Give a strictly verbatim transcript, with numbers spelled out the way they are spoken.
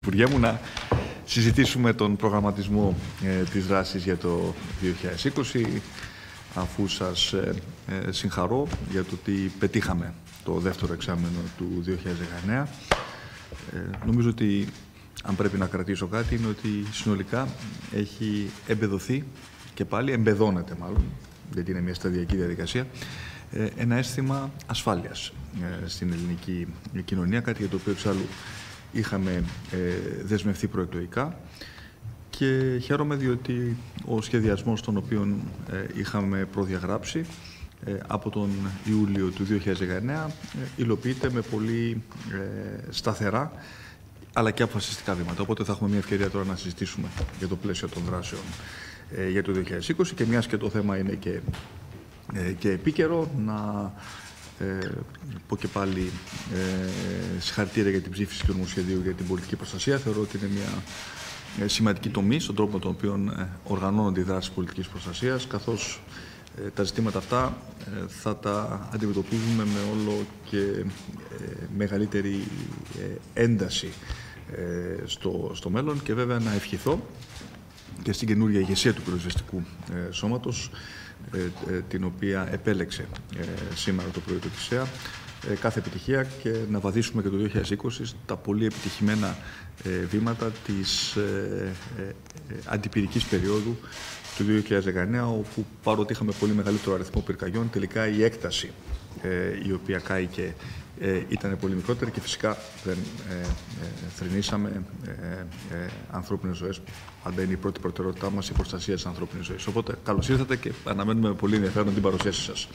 Υπουργέ μου, να συζητήσουμε τον προγραμματισμό ε, της δράσης για το δύο χιλιάδες είκοσι, αφού σας ε, ε, συγχαρώ για το ότι πετύχαμε το δεύτερο εξάμηνο του δύο χιλιάδες δεκαεννέα. Ε, νομίζω ότι, αν πρέπει να κρατήσω κάτι, είναι ότι συνολικά έχει εμπεδοθεί και πάλι, εμπεδώνεται μάλλον, γιατί είναι μια σταδιακή διαδικασία, ε, ένα αίσθημα ασφάλειας ε, στην ελληνική κοινωνία, κάτι για το οποίο εξάλλου είχαμε ε, δεσμευτεί προεκλογικά, και χαίρομαι διότι ο σχεδιασμός τον οποίο ε, είχαμε προδιαγράψει ε, από τον Ιούλιο του δύο χιλιάδες δεκαεννέα ε, υλοποιείται με πολύ ε, σταθερά αλλά και αποφασιστικά βήματα. Οπότε θα έχουμε μια ευκαιρία τώρα να συζητήσουμε για το πλαίσιο των δράσεων ε, για το δύο χιλιάδες είκοσι, και μιας και το θέμα είναι και, ε, και επίκαιρο, να Ε, πω και πάλι ε, συγχαρητήρια για την ψήφιση του νομοσχεδίου για την πολιτική προστασία. Θεωρώ ότι είναι μια ε, σημαντική τομή στον τρόπο με τον οποίο ε, οργανώνονται οι δράσεις πολιτικής προστασίας, καθώς ε, τα ζητήματα αυτά ε, θα τα αντιμετωπίζουμε με όλο και ε, μεγαλύτερη ε, ένταση ε, στο, στο μέλλον, και βέβαια να ευχηθώ και στην καινούργια ηγεσία του πυροσβεστικού ε, σώματος, ε, ε, την οποία επέλεξε ε, σήμερα το πρωί του ΚΙΣΕΑ, ε, κάθε επιτυχία, και να βαδίσουμε και το δύο χιλιάδες είκοσι στα πολύ επιτυχημένα ε, βήματα της ε, ε, ε, αντιπυρικής περίοδου του δύο χιλιάδες δεκαεννέα, όπου παρότι είχαμε πολύ μεγαλύτερο αριθμό πυρκαγιών, τελικά η έκταση ε, η οποία κάηκε Ε, ήταν πολύ μικρότερη, και φυσικά δεν ε, ε, θρηνήσαμε ε, ε, ανθρώπινες ζωές. Πάντα είναι η πρώτη προτεραιότητά μας η προστασία της ανθρώπινης ζωής. Οπότε καλώς ήρθατε και αναμένουμε με πολύ ενδιαφέρον την παρουσίαση σας.